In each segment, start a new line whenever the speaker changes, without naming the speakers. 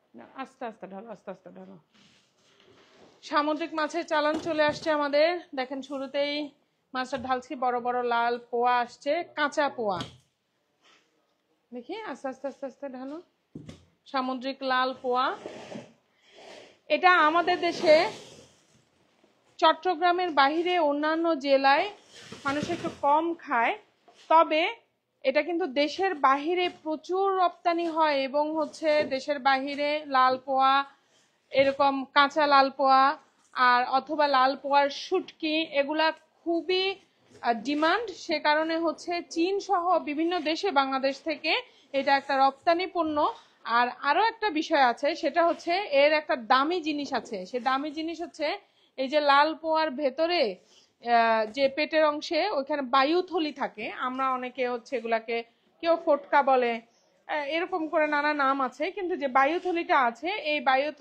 না, আস্তে আস্তে ঢালো, আস্তে আস্তে ঢালো। সামুদ্রিক মাছের চালান চলে আসছে আমাদের। দেখেন শুরুতেই মাছটা ঢালছি, বড় বড় লাল পোয়া আসছে, কাঁচা পোয়া। দেখি আস্তে আস্তে আস্তে আস্তে ঢালো। সামুদ্রিক লাল পোয়া, এটা আমাদের দেশে চট্টগ্রামের বাহিরে অন্যান্য জেলায় মানুষ একটু কম খায়, তবে এটা কিন্তু দেশের বাহিরে প্রচুর রপ্তানি হয় এবং হচ্ছে দেশের বাহিরে লাল পোয়া, এরকম কাঁচা লাল পোয়া আর অথবা লাল পোয়ার শুটকি, এগুলা খুবই ডিমান্ড। সে কারণে হচ্ছে চীন সহ বিভিন্ন দেশে বাংলাদেশ থেকে এটা একটা রপ্তানি পণ্য। আর আরো একটা বিষয় আছে, সেটা হচ্ছে এর একটা দামি জিনিস আছে। সে দামি জিনিস হচ্ছে এই যে লাল পোয়ার ভেতরে যে পেটের অংশে ওইখানে বায়ুথলি থাকে, আমরা অনেকে হচ্ছে এগুলাকে কেউ ফোটকা বলে, এরকম করে নানা নাম আছে, কিন্তু যে বায়ুথলিটা আছে এই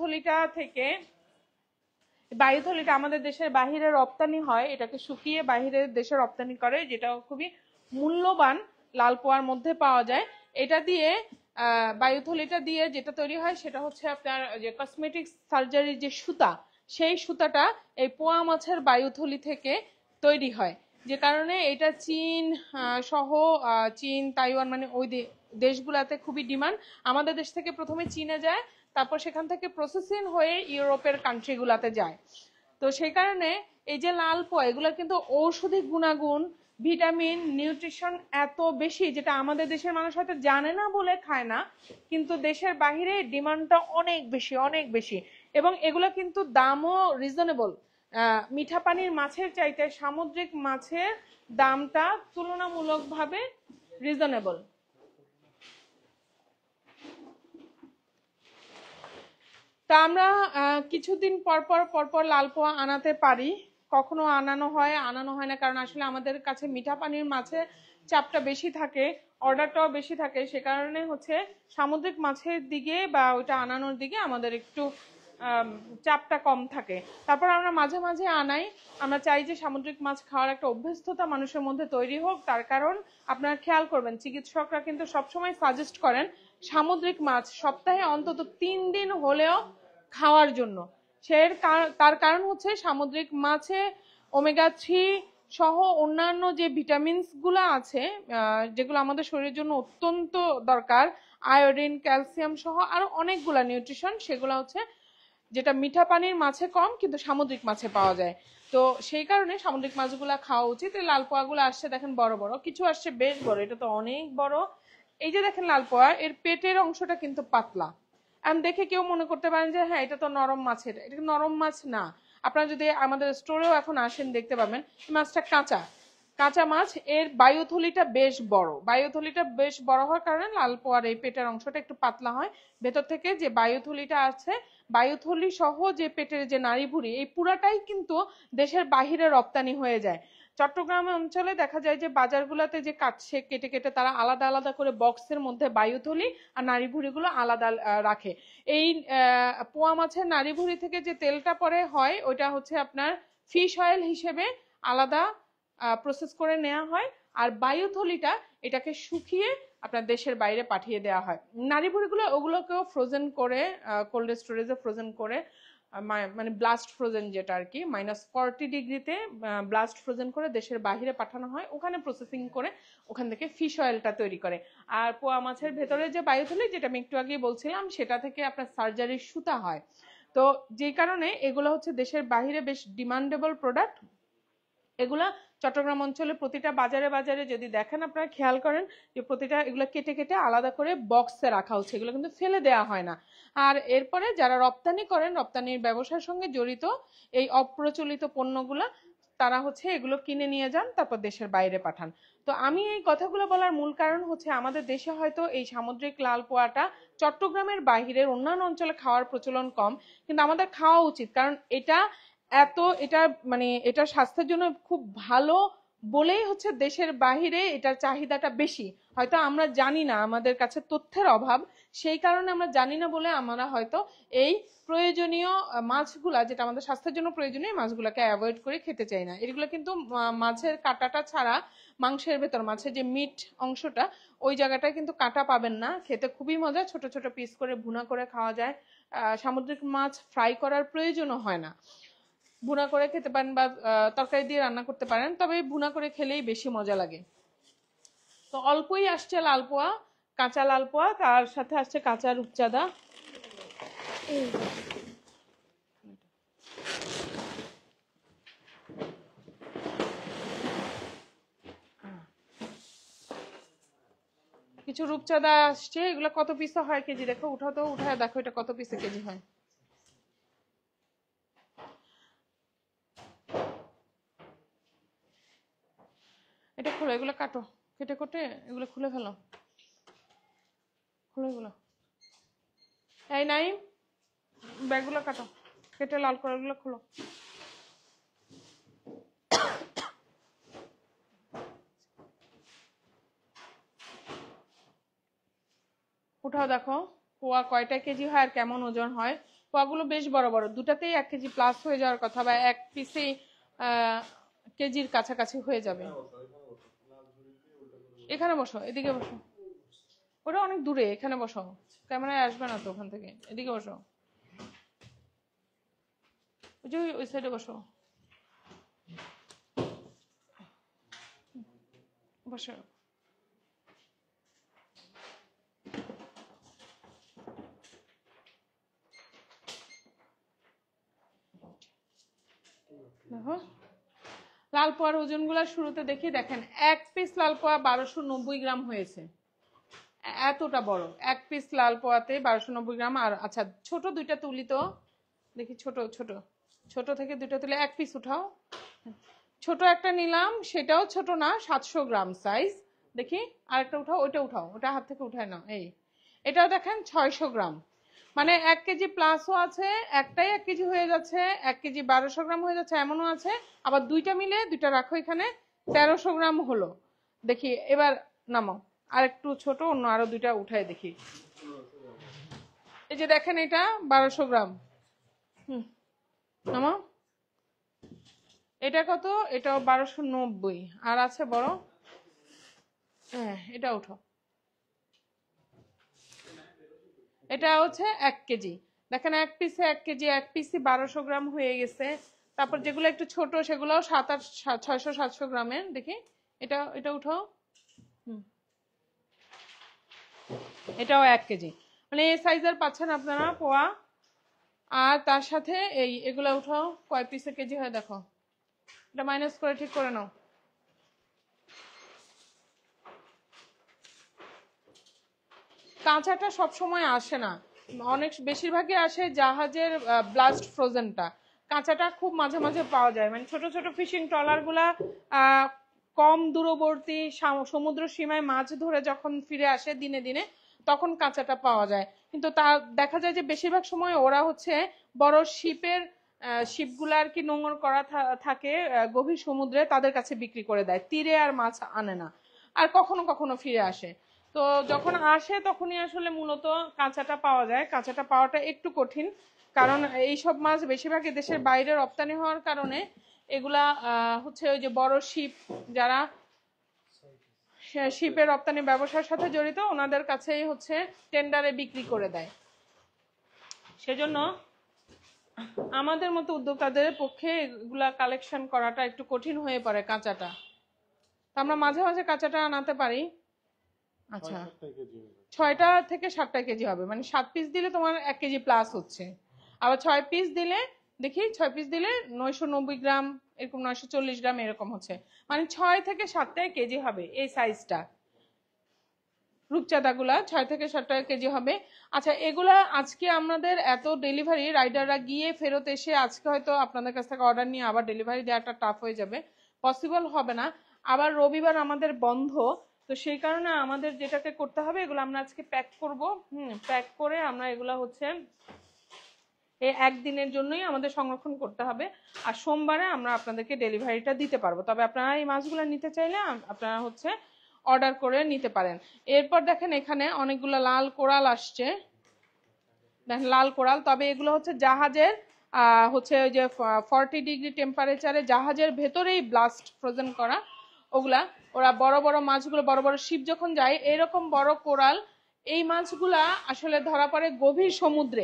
বায়ুথলিটা আমাদের দেশের বাহিরে রপ্তানি হয়, এটাকে শুকিয়ে বাহিরের দেশে রপ্তানি করে, যেটা খুবই মূল্যবান লাল পোয়ার মধ্যে পাওয়া যায়। এটা দিয়ে বায়ুথলিটা দিয়ে যেটা তৈরি হয় সেটা হচ্ছে আপনার যে কসমেটিক সার্জারির যে সুতা, সেই সুতাটা এই পোয়া মাছের বায়ুথলি থেকে তৈরি হয়। যে কারণে এটা চীন সহ চীন, তাইওয়ান, মানে ওই দেশগুলাতে খুবই ডিমান্ড। আমাদের দেশ থেকে প্রথমে চীনে যায়, তারপর সেখান থেকে প্রসেসিং হয়ে ইউরোপের কান্ট্রিগুলাতে যায়। তো সেই কারণে এই যে লাল পোয়া, এগুলোর কিন্তু ঔষধি গুণাগুণ, ভিটামিন, নিউট্রিশন এত বেশি, যেটা আমাদের দেশের মানুষ হয়তো জানে না বলে খায় না, কিন্তু দেশের বাহিরে ডিমান্ডটা অনেক বেশি, অনেক বেশি। এবং এগুলো কিন্তু দামও রিজনেবল। মিঠা পানির মাছের চাইতে সামুদ্রিক মাছের দামটা তুলনামূলকভাবে রিজনেবল। তা আমরা কিছুদিন পর পর লাল পোয়া আনাতে পারি। কখনো আনানো হয়, আনানো হয় না, কারণ আসলে আমাদের কাছে মিঠা পানির মাছের চাপটা বেশি থাকে, অর্ডারটাও বেশি থাকে। সে কারণে হচ্ছে সামুদ্রিক মাছের দিকে বা ওইটা আনানোর দিকে আমাদের একটু চাপটা কম থাকে। তারপর আমরা মাঝে মাঝে আনাই। আমরা চাই যে সামুদ্রিক মাছ খাওয়ার একটা অভ্যস্ততা মানুষের মধ্যে তৈরি হোক। তার কারণ আপনারা খেয়াল করবেন, চিকিৎসকরা কিন্তু সবসময় সাজেস্ট করেন সামুদ্রিক মাছ সপ্তাহে অন্তত 3 দিন হলেও খাওয়ার জন্য। তার কারণ হচ্ছে সামুদ্রিক মাছে ওমেগা 3 সহ অন্যান্য যে ভিটামিনস গুলা আছে, যেগুলো আমাদের শরীরের জন্য অত্যন্ত দরকার, আয়োডিন, ক্যালসিয়াম সহ আরো অনেকগুলা নিউট্রিশন, সেগুলো হচ্ছে যেটা মিঠা পানির মাছে কম কিন্তু সামুদ্রিক মাছে পাওয়া যায়। তো সেই কারণে সামুদ্রিক মাছগুলা খাওয়া উচিত। এই লাল পোয়াগুলো আসছে দেখেন বড় বড়, কিছু আসছে বেশ বড়, এটা তো অনেক বড়। এই যে দেখেন লাল পোয়া, এর পেটের অংশটা কিন্তু পাতলা। আমি দেখে কেউ মনে করতে পারেন যে হ্যাঁ এটা তো নরম মাছের, এটা নরম মাছ না। আপনারা যদি আমাদের স্টোরেও এখন আসেন দেখতে পাবেন এই মাছটা কাঁচা, কাঁচা মাছ। এর বায়ুথলিটা বেশ বড়, বায়ুথলিটা বেশ বড় হওয়ার কারণে লাল পোয়ার এই পেটের অংশটা একটু পাতলা হয়। ভেতর থেকে যে বায়ুথলিটা আছে, বায়ুথলি সহ যে পেটের যে নাড়িভুঁড়ি, এই পুরাটাই কিন্তু দেশের বাহিরে রপ্তানি হয়ে যায়। চট্টগ্রাম অঞ্চলে দেখা যায় যে বাজারগুলোতে যে কাটছে, কেটে কেটে তারা আলাদা আলাদা করে বক্সের মধ্যে বায়ুথলি আর নাড়িভুঁড়িগুলো আলাদা রাখে। এই পোয়া মাছের নাড়িভুঁড়ি থেকে যে তেলটা পরে হয়, ওইটা হচ্ছে আপনার ফিশ অয়েল হিসেবে আলাদা প্রসেস করে নেওয়া হয়। আর বায়ুথলিটা এটাকে শুকিয়ে আপনার দেশের বাইরে পাঠিয়ে দেওয়া হয়। নাড়িভুঁড়িগুলো ওগুলোকেও ফ্রোজেন করে কোল্ড স্টোরেজে ফ্রোজেন করে, মানে ব্লাস্ট ফ্রোজেন যেটা আর কি, -40 ডিগ্রিতে ব্লাস্ট ফ্রোজেন করে দেশের বাহিরে পাঠানো হয়, ওখানে প্রসেসিং করে ওখান থেকে ফিশ অয়েলটা তৈরি করে। আর পোয়া মাছের ভেতরে যে বায়ুথলি, যেটা আমি একটু আগেই বলছিলাম, সেটা থেকে আপনার সার্জারির সুতা হয়। তো যে কারণে এগুলো হচ্ছে দেশের বাহিরে বেশ ডিমান্ডেবল প্রোডাক্ট। এগুলা চট্টগ্রাম অঞ্চলে প্রতিটা বাজারে বাজারে যদি দেখেন, আপনারা খেয়াল করেন যে প্রতিটা এগুলো কেটে কেটে আলাদা করে বক্সে রাখা হচ্ছে, এগুলো কিন্তু ফেলে দেওয়া হয় না। আর এরপরে যারা রপ্তানি করেন, রপ্তানির ব্যবসার সঙ্গে জড়িত এই অপ্রচলিত পণ্যগুলা, তারা হচ্ছে এগুলো কিনে নিয়ে যান, তারপর দেশের বাইরে পাঠান। তো আমি এই কথাগুলো বলার মূল কারণ হচ্ছে আমাদের দেশে হয়তো এই সামুদ্রিক লাল পোয়াটা চট্টগ্রামের বাহিরের অন্যান্য অঞ্চলে খাওয়ার প্রচলন কম, কিন্তু আমাদের খাওয়া উচিত, কারণ এটা এটা মানে এটা স্বাস্থ্যের জন্য খুব ভালো বলেই হচ্ছে দেশের বাহিরে এটার চাহিদাটা বেশি। হয়তো আমরা জানি না, আমাদের কাছে তথ্যের অভাব, সেই কারণে আমরা জানি না বলে আমরা হয়তো এই প্রয়োজনীয় মাছগুলা, যেটা আমাদের স্বাস্থ্যের জন্য প্রয়োজনীয় মাছগুলোকে অ্যাভয়েড করে খেতে চাই না। এগুলো কিন্তু মাছের কাঁটাটা ছাড়া মাংসের ভেতর, মাছের যে মিট অংশটা, ওই জায়গাটায় কিন্তু কাঁটা পাবেন না। খেতে খুবই মজা, ছোট ছোট পিস করে ভুনা করে খাওয়া যায়। সামুদ্রিক মাছ ফ্রাই করার প্রয়োজনও হয় না, ভুনা করে খেতে পারেন বা তরকারি দিয়ে রান্না করতে পারেন, তবে ভুনা করে খেলেই বেশি মজা লাগে। তো অল্পই আসছে লাল পোয়া, কাঁচা লাল পোয়া, তার সাথে আসছে কাঁচা রূপচাঁদা। কিছু রূপচাঁদা আসছে, এগুলো কত পিসে হয় কেজি দেখো, উঠাও তো, উঠায় দেখো এটা কত পিসে কেজি হয়। এটা খুলো, এগুলো কাটো, কেটে কোটে এগুলো খুলে ফেলো, খুলে এগুলো। এই নাই, ব্যাগগুলো কাটো, কেটে লাল করে এগুলো খুলো। উঠাও দেখো পোয়া কয়টা কেজি হয় আর কেমন ওজন হয়। পোয়াগুলো বেশ বড় বড়, দুটাতেই 1 কেজি প্লাস হয়ে যাওয়ার কথা, বা এক পিসেই কেজির কাছাকাছি হয়ে যাবে। এখানে বসো, এদিকে বসো, ওটা অনেক দূরে, এখানে বসো, ক্যামেরায় আসবে না তো ওখান থেকে, এদিকে বসো, ওই যে ওই সাইডে বসো, বসো। দেখো লাল পোয়ার ওজন গুলা শুরুতে দেখি, দেখেন 1 পিস লাল পোয়া 1290 গ্রাম হয়েছে, এতটা বড় 1 পিস লাল পোয়াতে 1290 গ্রাম। আর আচ্ছা ছোট দুইটা তুলি তো দেখি, ছোট ছোট ছোট থেকে দুইটা তুলে 1 পিস উঠাও। ছোট একটা নিলাম, সেটাও ছোট না, 700 গ্রাম সাইজ। দেখি আরেকটা উঠাও, ওইটা উঠাও, ওটা হাত থেকে উঠায় নাও। এই এটাও দেখেন 600 গ্রাম, মানে 1 কেজি প্লাসও আছে, একটাই 1 কেজি হয়ে যাচ্ছে, 1 কেজি 1200 গ্রাম হয়ে যাচ্ছে, এমনও আছে। আবার দুইটা মিলে, দুইটা রাখো এখানে, 1300 গ্রাম হলো। দেখি এবার নামাও, আর একটু ছোট অন্য আরো দুইটা উঠায় দেখি। এই যে দেখেন এটা 1200 গ্রাম। হুম, নামাও। এটা কত? এটাও 1290। আর আছে বড়, হ্যাঁ এটা উঠো, এটা হচ্ছে 1 কেজি। দেখেন 1 পিসে 1 কেজি, 1 পিসে 1200 গ্রাম হয়ে গেছে। তারপর যেগুলো একটু ছোট সেগুলো 600-700 গ্রামের। দেখি এটা, এটা উঠাও। হুম, এটাও 1 কেজি, মানে এই সাইজের পাচ্ছেন আপনারা পোয়া। আর তার সাথে এই এগুলা উঠাও, কয় পিসে কেজি হয় দেখো, এটা মাইনাস করে ঠিক করে নাও। কাঁচাটা সব সময় আসে না, অনেক বেশিরভাগই আসে জাহাজের ব্লাস্ট ফ্রোজেনটা। কাঁচাটা খুব মাঝে মাঝে পাওয়া যায়, মানে ছোট ছোট ফিশিং ট্রলার গুলা কম দূরবর্তী সমুদ্র সীমায় মাছ ধরে যখন ফিরে আসে দিনে দিনে, তখন কাঁচাটা পাওয়া যায়। কিন্তু তা দেখা যায় যে বেশিরভাগ সময় ওরা হচ্ছে বড় শিপের, শিপগুলা আর কি নোঙর করা থাকে গভীর সমুদ্রে, তাদের কাছে বিক্রি করে দেয়, তীরে আর মাছ আনে না। আর কখনো কখনো ফিরে আসে। তো যখন আসে তখনই আসলে মূলত কাঁচাটা পাওয়া যায়। কাঁচাটা পাওয়াটা একটু কঠিন, কারণ এইসব মাছ বেশিরভাগই দেশের বাইরে রপ্তানি হওয়ার কারণে এগুলা হচ্ছে ওই যে বড় শিপ, যারা শিপের রপ্তানি ব্যবসার সাথে জড়িত, ওনাদের কাছেই হচ্ছে টেন্ডারে বিক্রি করে দেয়। সেজন্য আমাদের মতো উদ্যোক্তাদের পক্ষে এগুলা কালেকশন করাটা একটু কঠিন হয়ে পড়ে কাঁচাটা। আমরা মাঝে মাঝে কাঁচাটা আনাতে পারি। আচ্ছা 6টা থেকে 7টা কেজি হবে, মানে 7 পিস দিলে তোমার 1 কেজি প্লাস হচ্ছে। আবার 6 পিস দিলে, দেখি 6 পিস দিলে 990 গ্রাম, এরকম 940 গ্রাম এরকম হচ্ছে, মানে 6 থেকে 7টা কেজি হবে এই সাইজটা। রূপচাঁদাগুলা 6 থেকে 7টা কেজি হবে। আচ্ছা এগুলা আজকে আমাদের এত ডেলিভারি রাইডাররা গিয়ে ফেরত এসে আজকে হয়তো আপনাদের কাছ থেকে অর্ডার নিয়ে আবার ডেলিভারি দেওয়াটা টাফ হয়ে যাবে, পসিবল হবে না। আবার রবিবার আমাদের বন্ধ, তো সেই কারণে আমাদের যেটাকে করতে হবে, এগুলো আমরা আজকে প্যাক করব। প্যাক করে আমরা এগুলা হচ্ছে এই একদিনের জন্যই আমাদের সংরক্ষণ করতে হবে। আর সোমবারে আমরা আপনাদেরকে ডেলিভারিটা দিতে পারবো। তবে আপনারা এই মাছগুলো নিতে চাইলে আপনারা হচ্ছে অর্ডার করে নিতে পারেন। এরপর দেখেন এখানে অনেকগুলো লাল কোরাল আসছে, দেখেন লাল কোরাল। তবে এগুলো হচ্ছে জাহাজের হচ্ছে ওই যে 40 ডিগ্রি টেম্পারেচারে জাহাজের ভেতরেই ব্লাস্ট ফ্রোজেন করা ওগুলা। ওরা বড় বড় মাছগুলো, বড় বড় শিপ যখন যায় এরকম বড় কোরাল, এই মাছগুলা আসলে ধরা পড়ে গভীর সমুদ্রে।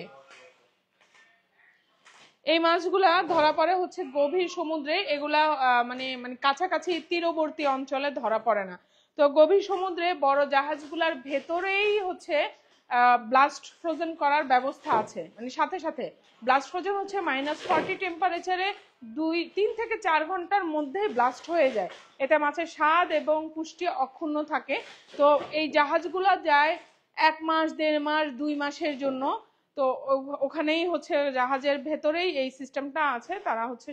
এই মাছগুলা ধরা পড়ে হচ্ছে গভীর সমুদ্রে, এগুলা মানে মানে কাছাকাছি তীরবর্তী অঞ্চলে ধরা পড়ে না। তো গভীর সমুদ্রে বড় জাহাজগুলার ভেতরেই হচ্ছে ব্লাস্ট ফ্রোজেন করার ব্যবস্থা আছে, মানে সাথে সাথে ব্লাস্ট ফ্রোজেন হচ্ছে -40 টেম্পারেচারে 3 থেকে 4 ঘন্টার মধ্যে ব্লাস্ট হয়ে যায়। এতে মাছের স্বাদ এবং পুষ্টি অক্ষুণ্ণ থাকে। তো এই জাহাজগুলা যায় 1 মাস, 1.5 মাস, 2 মাসের জন্য। তো ওখানেই হচ্ছে জাহাজের ভেতরেই এই সিস্টেমটা আছে, তারা হচ্ছে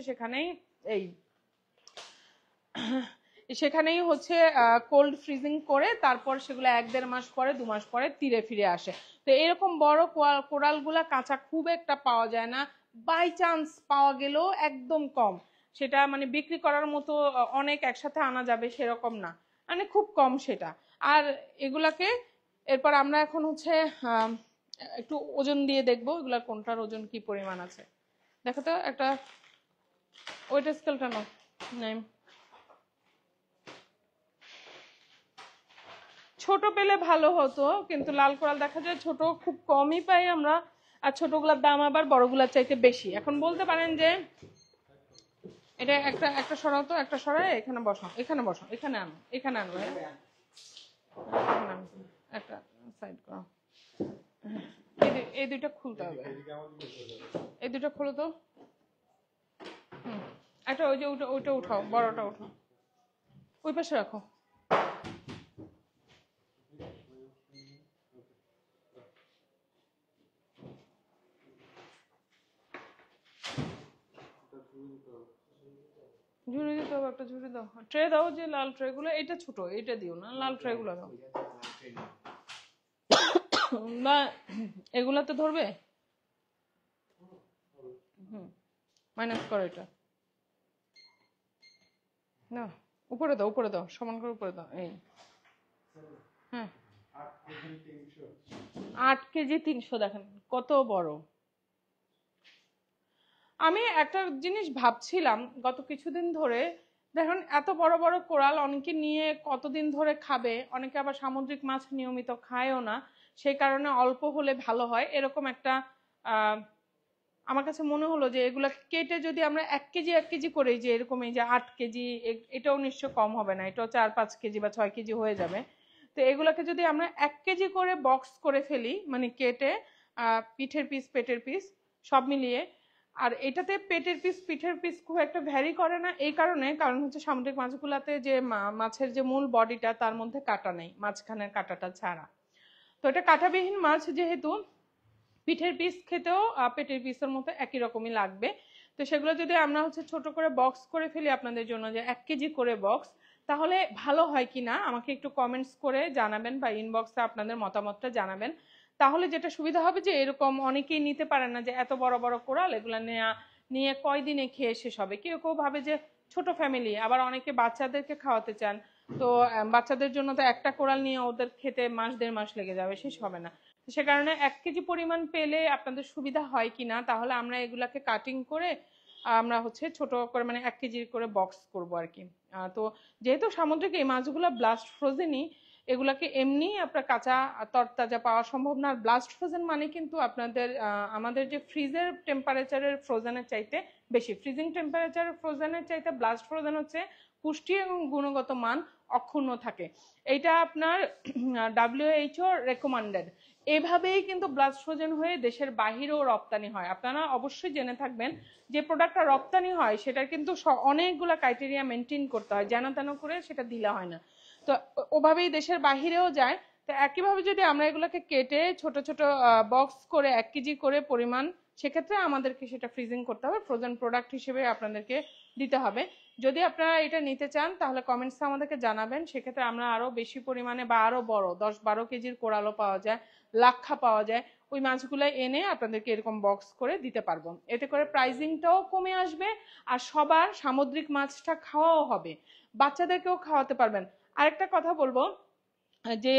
সেখানেই হচ্ছে কোল্ড ফ্রিজিং করে তারপর সেগুলো 1-1.5 মাস পরে, 2 মাস পরে তীরে ফিরে আসে। তো এরকম বড় কোরালগুলা কাঁচা খুব একটা পাওয়া যায় না, বাই চান্স পাওয়া গেলেও একদম কম। সেটা মানে বিক্রি করার মতো অনেক একসাথে আনা যাবে সেরকম না, মানে খুব কম সেটা। আর এগুলাকে এরপর আমরা এখন হচ্ছে একটু ওজন দিয়ে দেখবো এগুলার কোনটার ওজন কি পরিমাণ আছে। দেখো তো একটা ওয়েট স্কেলটা নাও। নাই, ছোট পেলে ভালো হতো, কিন্তু লাল কোরাল দেখা যায় ছোট খুব কমই পাই আমরা। আর ছোটগুলোর দাম আবার বড়গুলোর চাইতে বেশি। এখন বলতে পারেন যে এটা একটা একটা সরাও তো, একটা সরাই এখানে বসাও, এখানে বসাও, এখানে আনো, এখানে আনো, একটা সাইড করো। এই দুইটা খুলতে হবে, এই দুইটা খুলো তো। একটা ওই যে ওইটা উঠাও, বড়টা উঠাও, ওই পাশে রাখো। ঝুড়ি দিতে হবে, একটা ঝুড়ি দাও, ট্রে দাও, যে লাল ট্রে গুলো। এটা ছোট, এটা দিও না, লাল ট্রে গুলো দাও। না এগুলাতে ধরবে, মাইনাস করো এটা। না উপরে দাও, উপরে দাও, সমান করে উপরে দাও। এই হ্যাঁ 8 কেজি 300, দেখেন কত বড়। আমি একটা জিনিস ভাবছিলাম গত কিছুদিন ধরে, দেখুন এত বড় বড় কোরাল অনেকে নিয়ে কতদিন ধরে খাবে, অনেকে আবার সামুদ্রিক মাছ নিয়মিত খায়ও না, সেই কারণে অল্প হলে ভালো হয় এরকম একটা আমার কাছে মনে হলো যে এগুলা কেটে যদি আমরা 1 কেজি 1 কেজি করে, যে এরকম এই যে 8 কেজি, এটাও নিশ্চয় কম হবে না, এটাও 4-5 কেজি বা 6 কেজি হয়ে যাবে। তো এগুলাকে যদি আমরা 1 কেজি করে বক্স করে ফেলি, মানে কেটে পিঠের পিস, পেটের পিস সব মিলিয়ে। আর এটাতে পেটের পিস, পিঠের পিস খুব একটা ভ্যারি করে না, এই কারণ হচ্ছে সামুদ্রিক মাছগুলাতে যে মাছের যে মূল বডিটা তার মধ্যে কাটা নেই, মাঝখানের কাটাটা ছাড়া। তো এটা কাঁটাবিহীন মাছ যেহেতু, পিঠের পিস খেতেও পেটের পিসের মতো একই রকমই লাগবে। তো সেগুলো যদি আমরা হচ্ছে ছোট করে বক্স করে ফেলি আপনাদের জন্য, যে 1 কেজি করে বক্স, তাহলে ভালো হয় কিনা আমাকে একটু কমেন্টস করে জানাবেন বা ইনবক্সে আপনাদের মতামতটা জানাবেন। তাহলে যেটা সুবিধা হবে যে এরকম অনেকেই নিতে পারেন না, যে এত বড় বড় কোরাল এগুলো নিয়ে কয়দিনে খেয়ে শেষ হবে। কেউ কেউ ভাবে যে ছোট ফ্যামিলি, আবার অনেকে বাচ্চাদেরকে খাওয়াতে চান, তো বাচ্চাদের জন্য তো একটা কোরাল নিয়ে ওদের খেতে 1-1.5 মাস লেগে যাবে, শেষ হবে না। সে কারণে 1 কেজি পরিমাণ পেলে আপনাদের সুবিধা হয় কিনা, তাহলে আমরা এগুলাকে কাটিং করে আমরা হচ্ছে ছোট করে মানে 1 কেজি করে বক্স করব আর কি। তো যেহেতু সামুদ্রিক এই মাছগুলো ব্লাস্ট ফ্রোজেনই, এগুলাকে এমনি আপনার কাঁচা তরতাজা পাওয়া সম্ভব না। আর ব্লাস্ট ফ্রোজেন মানে কিন্তু আপনাদের আমাদের যে ফ্রিজের টেম্পারেচারের ফ্রোজেনের চাইতে বেশি, ফ্রিজিং টেম্পারেচারের ফ্রোজেনের চাইতে ব্লাস্ট ফ্রোজেন হচ্ছে পুষ্টি এবং গুণগত মান অক্ষুণ্ণ থাকে। এইটা আপনার WHO রেকমেন্ডেড। এভাবেই কিন্তু ব্লাস্ট ফ্রোজেন হয়ে দেশের বাহিরেও রপ্তানি হয়। আপনারা অবশ্যই জেনে থাকবেন যে প্রোডাক্টটা রপ্তানি হয় সেটার কিন্তু অনেকগুলো ক্রাইটেরিয়া মেনটেন করতে হয়, যেন তেন করে সেটা দিলে হয় না। তো ওভাবেই দেশের বাহিরেও যায়। তো একইভাবে যদি আমরা এগুলোকে কেটে ছোট ছোট বক্স করে 1 কেজি করে পরিমাণ সেক্ষেত্রে আমাদেরকে সেটা ফ্রিজিং করতে হবে, ফ্রোজেন প্রোডাক্ট হিসেবে আপনাদেরকে দিতে হবে। যদি আপনারা এটা নিতে চান তাহলে কমেন্টসে আমাদেরকে জানাবেন, সেক্ষেত্রে আমরা আরও বেশি পরিমাণে বা আরও বড় 10-12 কেজির কোরালও পাওয়া যায়, লাক্ষা পাওয়া যায়, ওই মাছগুলো এনে আপনাদেরকে এরকম বক্স করে দিতে পারবো। এতে করে প্রাইসিংটাও কমে আসবে আর সবার সামুদ্রিক মাছটা খাওয়াও হবে, বাচ্চাদেরকেও খাওয়াতে পারবেন। আরেকটা কথা বলবো যে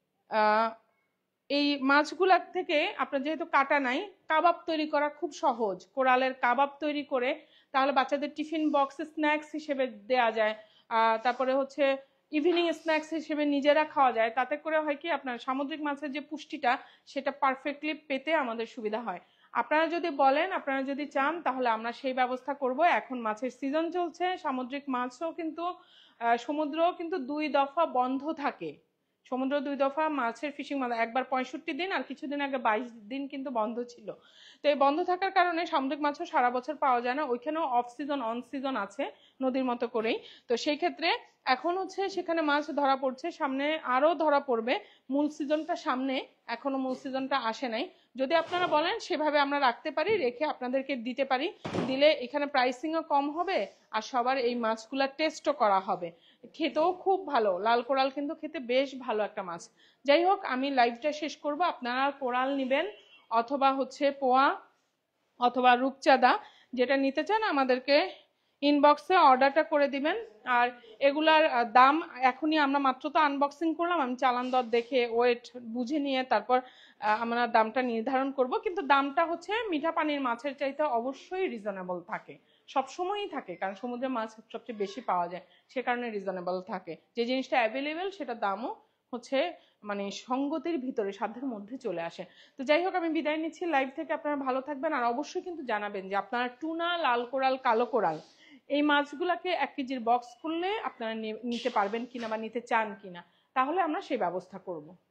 এই মাছগুলার থেকে আপনার যেহেতু কাটা নাই, কাবাব তৈরি করা খুব সহজ। কোরালের কাবাব তৈরি করে তাহলে বাচ্চাদের টিফিন বক্সে স্ন্যাক্স হিসেবে দেয়া যায়, তারপরে হচ্ছে ইভিনিং স্ন্যাক্স হিসেবে নিজেরা খাওয়া যায়। তাতে করে হয় কি আপনার সামুদ্রিক মাছের যে পুষ্টিটা সেটা পারফেক্টলি পেতে আমাদের সুবিধা হয়। আপনারা যদি বলেন, আপনারা যদি চান তাহলে আমরা সেই ব্যবস্থা করব। এখন মাছের সিজন চলছে, সামুদ্রিক মাছও কিন্তু সমুদ্রও কিন্তু 2 দফা বন্ধ থাকে। সমুদ্র 2 দফা মাছের ফিশিং বন্ধ, একবার 65 দিন আর কিছুদিন আগে 22 দিন কিন্তু বন্ধ ছিল। তো এই বন্ধ থাকার কারণে সামুদ্রিক মাছও সারা বছর পাওয়া যায় না, ওইখানেও অফ সিজন অন সিজন আছে নদীর মতো করেই। তো সেই ক্ষেত্রে এখন হচ্ছে সেখানে মাছ ধরা পড়ছে, সামনে আরো ধরা পড়বে। মূল সিজনটা সামনে, এখনো মূল সিজনটা আসে নাই। যদি আপনারা বলেন সেভাবে আমরা রাখতে পারি, রেখে আপনাদেরকে দিতে পারি। দিলে এখানে প্রাইসিংও কম হবে আর সবার এই মাছগুলা টেস্টও করা হবে, খেতেও খুব ভালো। লাল কোরাল কিন্তু খেতে বেশ ভালো একটা মাছ। যাই হোক, আমি লাইভটা শেষ করব। আপনারা কোরাল নেবেন অথবা হচ্ছে পোয়া অথবা রূপচাঁদা, যেটা নিতে চান আমাদেরকে ইনবক্সে অর্ডারটা করে দিবেন। আর এগুলার দাম এখনই আমরা মাত্র তো আনবক্সিং করলাম, আমি চালান দর দেখে ওয়েট বুঝে নিয়ে তারপর আমরা দামটা নির্ধারণ করব। কিন্তু দামটা হচ্ছে মিঠা পানির মাছের চাইতে অবশ্যই রিজনেবল থাকে, সবসময়ই থাকে, কারণ সমুদ্রের মাছ সবচেয়ে বেশি পাওয়া যায়, সে কারণে রিজনেবল থাকে। যে জিনিসটা অ্যাভেলেবেল সেটা দামও হচ্ছে মানে সঙ্গতির ভিতরে, সাধ্যের মধ্যে চলে আসে। তো যাই হোক, আমি বিদায় নিচ্ছি লাইভ থেকে। আপনারা ভালো থাকবেন আর অবশ্যই কিন্তু জানাবেন যে আপনারা টুনা, লাল কোরাল, কালো কোরাল এই মাছগুলাকে 1 কেজির বক্স করলে আপনারা নিতে পারবেন কিনা বা নিতে চান কিনা, তাহলে আমরা সেই ব্যবস্থা করব।